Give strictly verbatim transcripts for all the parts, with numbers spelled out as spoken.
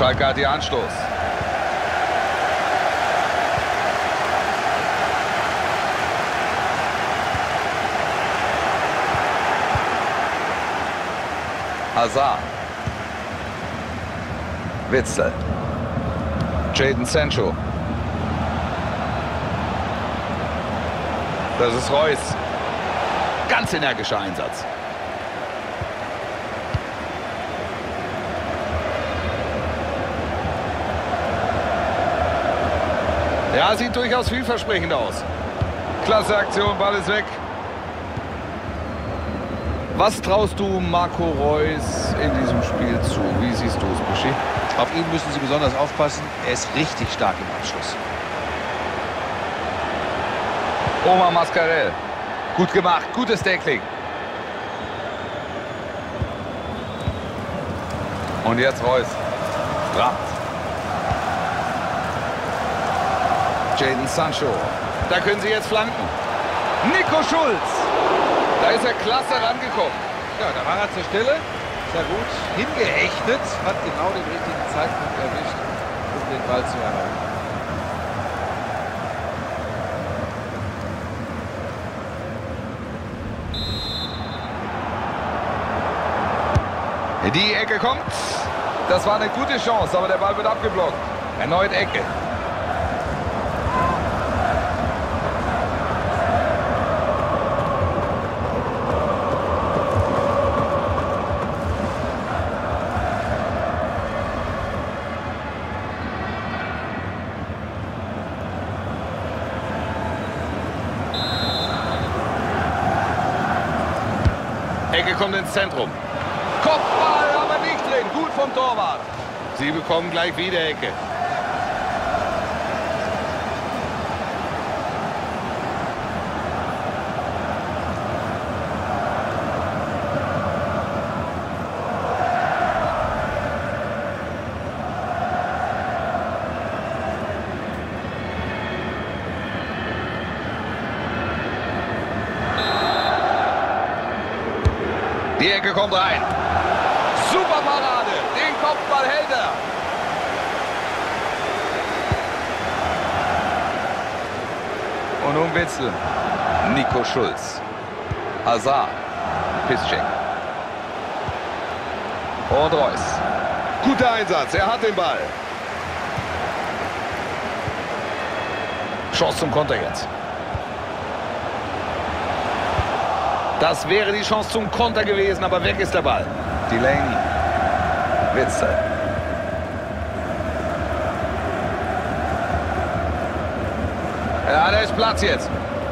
Schalke hat hier Anstoß. Hazard. Witzel. Jadon Sancho. Das ist Reus. Ganz energischer Einsatz. Ja, sieht durchaus vielversprechend aus. Klasse Aktion, Ball ist weg. Was traust du Marco Reus in diesem Spiel zu? Wie siehst du es, Buschi? Auf ihn müssen Sie besonders aufpassen. Er ist richtig stark im Abschluss. Omar Mascarell. Gut gemacht, gutes Tackling. Und jetzt Reus. Rammt. Jadon Sancho. Da können sie jetzt flanken. Nico Schulz. Da ist er klasse rangekommen. Ja, da war er zur Stelle. Sehr gut hingehechtet. Hat genau den richtigen Zeitpunkt erwischt, um den Ball zu erreichen. Die Ecke kommt. Das war eine gute Chance, aber der Ball wird abgeblockt. Erneut Ecke. Ecke kommt ins Zentrum. Kopfball, aber nicht drin. Gut vom Torwart. Sie bekommen gleich wieder Ecke. Die Ecke kommt rein. Super Parade. Den Kopfball hält er. Und nun Witzel. Nico Schulz. Hazard. Piszczek. Und Reus. Guter Einsatz. Er hat den Ball. Chance zum Konter jetzt. Das wäre die Chance zum Konter gewesen, aber weg ist der Ball. Delaney. Witzel. Ja, da ist Platz jetzt.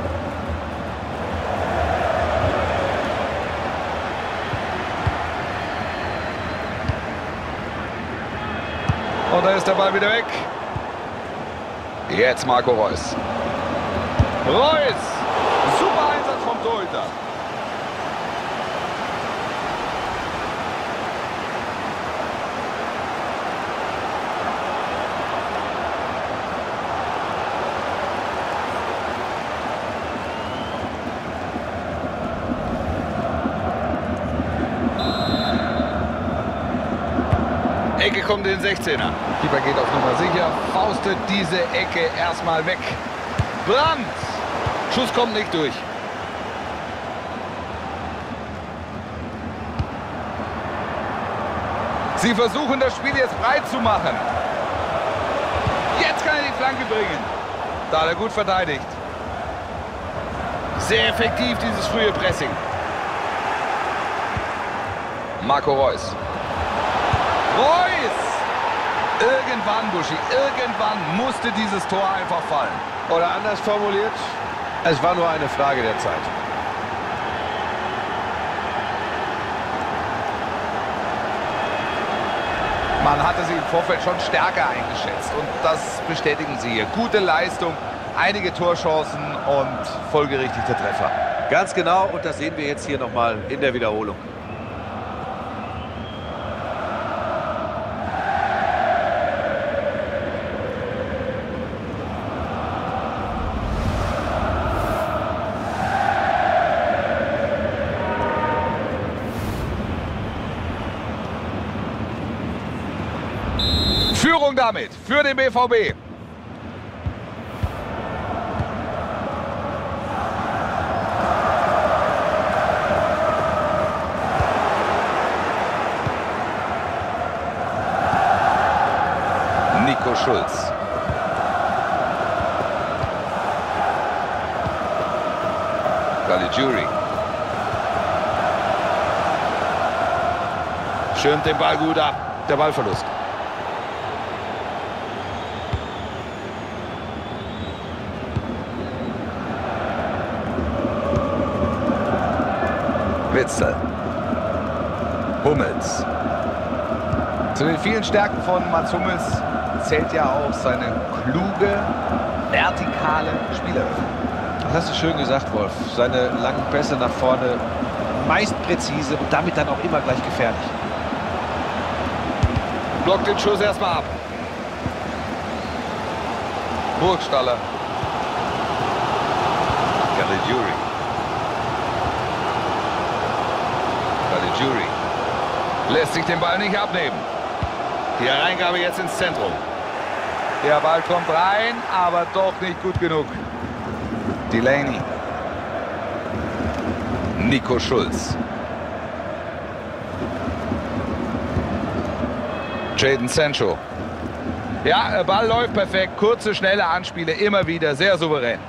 Und da ist der Ball wieder weg. Jetzt Marco Reus. Reus! Super Einsatz vom Torhüter. Ecke kommt in den sechzehner. Keeper geht auf Nummer sicher. Faustet diese Ecke erstmal weg. Brandt. Schuss kommt nicht durch. Sie versuchen das Spiel jetzt breit zu machen. Jetzt kann er die Flanke bringen. Da hat er gut verteidigt. Sehr effektiv dieses frühe Pressing. Marco Reus. Reus! Irgendwann, Buschi, irgendwann musste dieses Tor einfach fallen. Oder anders formuliert, es war nur eine Frage der Zeit. Man hatte sie im Vorfeld schon stärker eingeschätzt und das bestätigen sie hier. Gute Leistung, einige Torchancen und folgerichtige Treffer. Ganz genau, und das sehen wir jetzt hier nochmal in der Wiederholung. Führung damit für den B V B. Nico Schulz. Caligiuri. Schirmt den Ball gut ab. Der Ballverlust. Witzel. Hummels. Zu den vielen Stärken von Mats Hummels zählt ja auch seine kluge, vertikale Spieleröffnung. Das hast du schön gesagt, Wolf. Seine langen Pässe nach vorne, meist präzise und damit dann auch immer gleich gefährlich. Blockt den Schuss erstmal ab. Burgstaller. Caligiuri. Caligiuri. Lässt sich den Ball nicht abnehmen. Die Hereingabe jetzt ins Zentrum. Der Ball kommt rein, aber doch nicht gut genug. Delaney. Nico Schulz. Jadon Sancho. Ja, der Ball läuft perfekt. Kurze, schnelle Anspiele, immer wieder sehr souverän.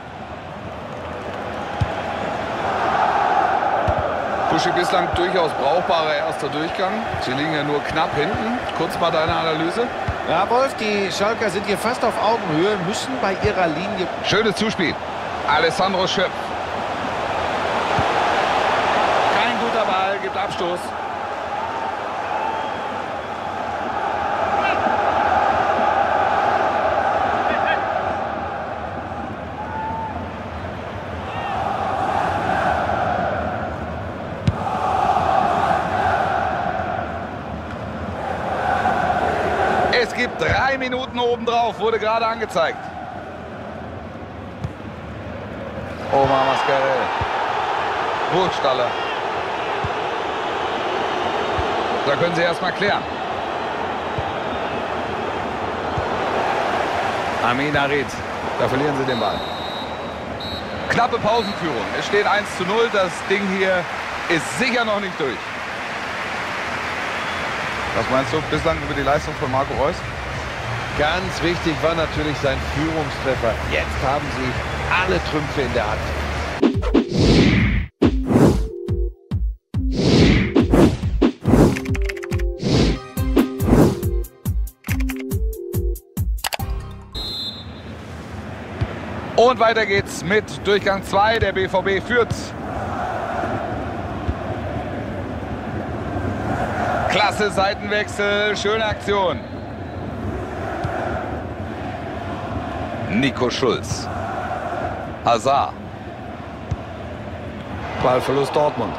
Buschi, bislang durchaus brauchbarer erster Durchgang. Sie liegen ja nur knapp hinten. Kurz mal deine Analyse. Ja, Wolf, die Schalker sind hier fast auf Augenhöhe, müssen bei ihrer Linie... Schönes Zuspiel. Alessandro Schöpf. Kein guter Ball, gibt Abstoß. Es gibt drei Minuten obendrauf, wurde gerade angezeigt. Omar Mascarell. Burgstaller. Da können sie erstmal klären. Amin Harit. Da verlieren sie den Ball. Knappe Pausenführung. Es steht eins zu null. Das Ding hier ist sicher noch nicht durch. Was meinst du bislang über die Leistung von Marco Reus? Ganz wichtig war natürlich sein Führungstreffer. Jetzt haben sie alle Trümpfe in der Hand. Und weiter geht's mit Durchgang zwei. Der B V B führt. Klasse Seitenwechsel, schöne Aktion. Nico Schulz. Hazard. Ballverlust Dortmund.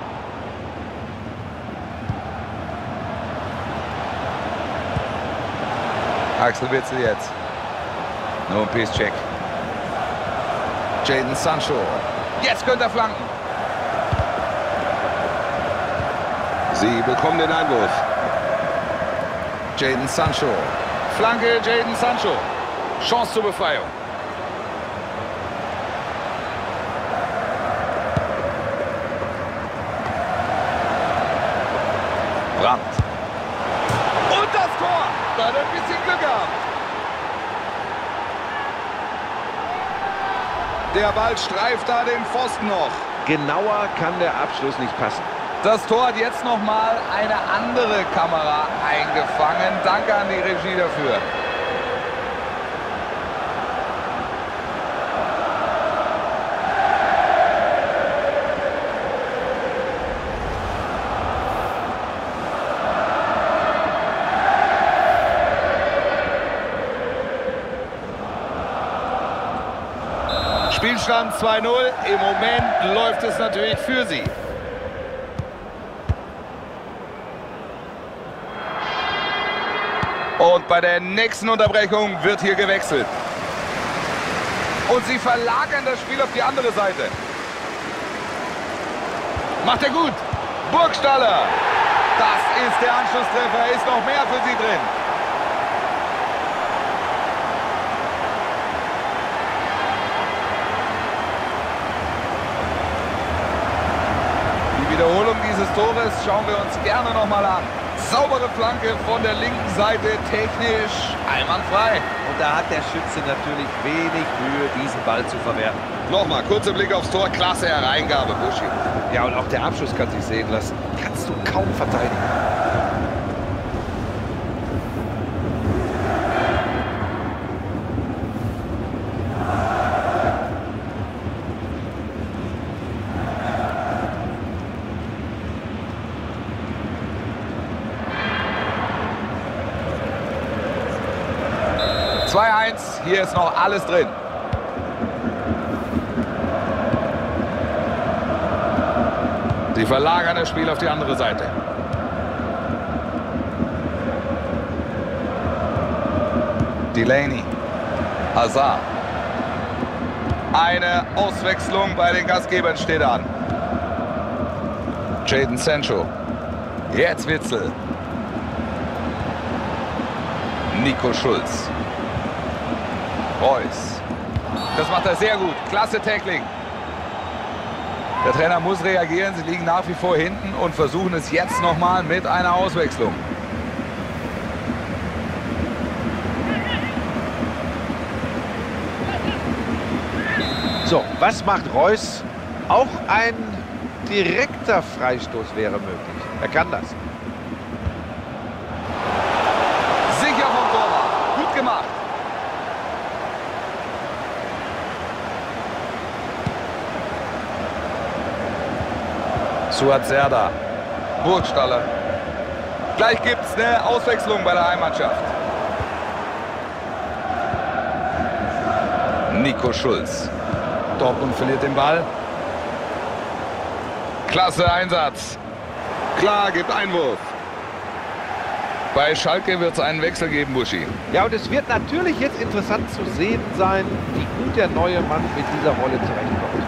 Axel Witzel jetzt. Nur ein Peace-Check. Jadon Sancho. Jetzt könnte er flanken. Sie bekommen den Einwurf. Jadon Sancho. Flanke Jadon Sancho. Chance zur Befreiung. Brandt. Und das Tor. Da hat er ein bisschen Glück gehabt. Der Ball streift da den Pfosten noch. Genauer kann der Abschluss nicht passen. Das Tor hat jetzt noch mal eine andere Kamera eingefangen. Danke an die Regie dafür. Spielstand zwei null. Im Moment läuft es natürlich für sie. Und bei der nächsten Unterbrechung wird hier gewechselt. Und sie verlagern das Spiel auf die andere Seite. Macht er gut. Burgstaller. Das ist der Anschlusstreffer. Ist noch mehr für sie drin. des Tores schauen wir uns gerne nochmal an. Saubere Flanke von der linken Seite, technisch einwandfrei. Und da hat der Schütze natürlich wenig Mühe, diesen Ball zu verwerten. Nochmal, kurzer Blick aufs Tor, klasse Hereingabe, Buschi. Ja, und auch der Abschluss kann sich sehen lassen. Kannst du kaum verteidigen. zwei eins, hier ist noch alles drin. Sie verlagern das Spiel auf die andere Seite. Delaney. Hazard. Eine Auswechslung bei den Gastgebern steht an. Jadon Sancho. Jetzt Witzel. Nico Schulz. Reus. Das macht er sehr gut. Klasse Tackling. Der Trainer muss reagieren. Sie liegen nach wie vor hinten und versuchen es jetzt nochmal mit einer Auswechslung. So, was macht Reus? Auch ein direkter Freistoß wäre möglich. Er kann das. Sicher vom Torwart. Gut gemacht. Suat Serdar. Burgstaller. Gleich gibt es eine Auswechslung bei der Heimmannschaft. Nico Schulz. Dortmund verliert den Ball. Klasse Einsatz. Klar, gibt Einwurf. Bei Schalke wird es einen Wechsel geben, Buschi. Ja, und es wird natürlich jetzt interessant zu sehen sein, wie gut der neue Mann mit dieser Rolle zurechtkommt.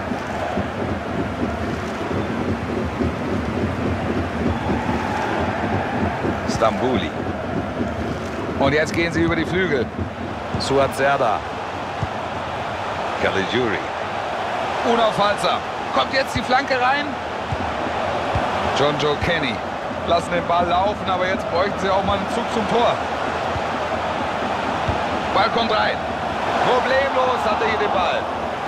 Stambouli. Und jetzt gehen sie über die Flügel. Suat Serdar. Caligiuri. Unaufhaltsam. Kommt jetzt die Flanke rein. John Joe Kenny. Lassen den Ball laufen, aber jetzt bräuchten sie auch mal einen Zug zum Tor. Ball kommt rein. Problemlos hat er hier den Ball.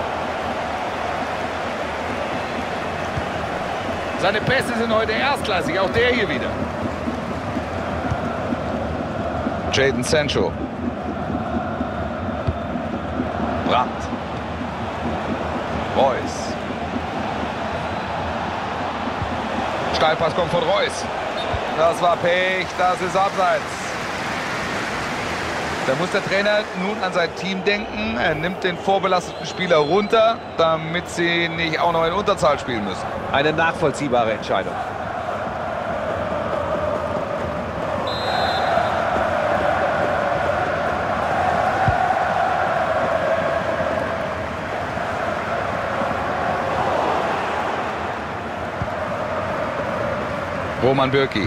Seine Pässe sind heute erstklassig, auch der hier wieder. Jadon Sancho. Brandt. Reus. Steilpass kommt von Reus. Das war Pech, das ist Abseits. Da muss der Trainer nun an sein Team denken. Er nimmt den vorbelasteten Spieler runter, damit sie nicht auch noch in Unterzahl spielen müssen. Eine nachvollziehbare Entscheidung. Roman Bürki.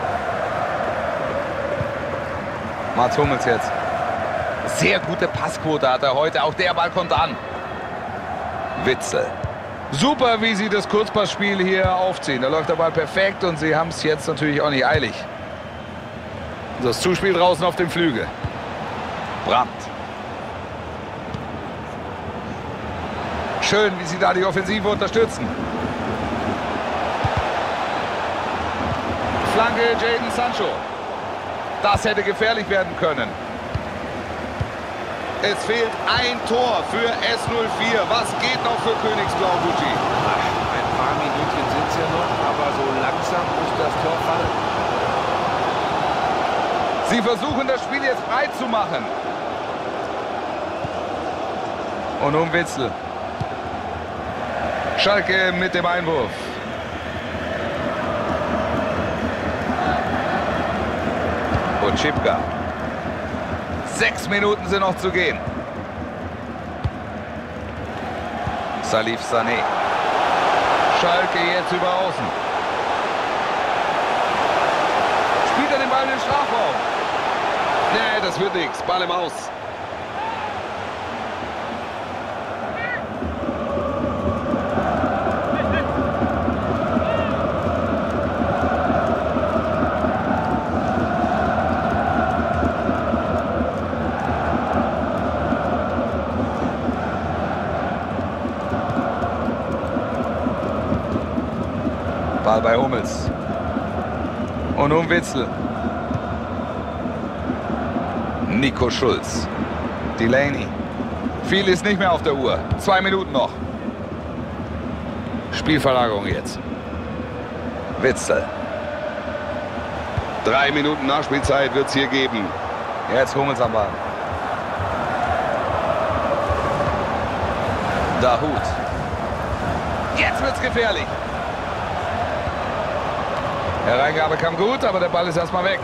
Mats Hummels jetzt. Sehr gute Passquote hat er heute. Auch der Ball kommt an. Witzel. Super, wie sie das Kurzpassspiel hier aufziehen. Da läuft der Ball perfekt und sie haben es jetzt natürlich auch nicht eilig. Das Zuspiel draußen auf dem Flügel. Brandt. Schön, wie sie da die Offensive unterstützen. Flanke Jadon Sancho. Das hätte gefährlich werden können. Es fehlt ein Tor für S null vier. Was geht noch für Königsblau, Buschi? Ein paar Minuten sind es ja noch, aber so langsam muss das Tor fallen. Sie versuchen, das Spiel jetzt breit zu machen. Und nun Witzel. Schalke mit dem Einwurf. Und Schipka. Sechs Minuten sind noch zu gehen. Salif Sané. Schalke jetzt über außen. Spielt er den Ball in den Strafraum? Nee, das wird nichts. Ball im Aus. Ball bei Hummels. Und nun Witzel. Nico Schulz. Delaney. Viel ist nicht mehr auf der Uhr. Zwei Minuten noch. Spielverlagerung jetzt. Witzel. Drei Minuten Nachspielzeit wird es hier geben. Jetzt Hummels am Ball. Dahut. Jetzt wird's gefährlich. Hereingabe kam gut, aber der Ball ist erstmal weg.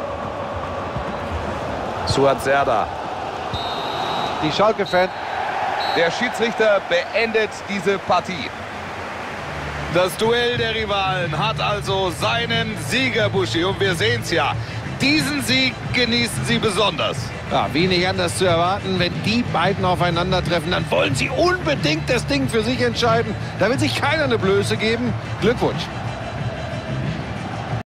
Suat Serdar. Die Schalke-Fan. Der Schiedsrichter beendet diese Partie. Das Duell der Rivalen hat also seinen Sieger, Buschi. Und wir sehen es ja. Diesen Sieg genießen sie besonders. Ja, wie nicht anders zu erwarten, wenn die beiden aufeinandertreffen, dann wollen sie unbedingt das Ding für sich entscheiden. Da will sich keiner eine Blöße geben. Glückwunsch.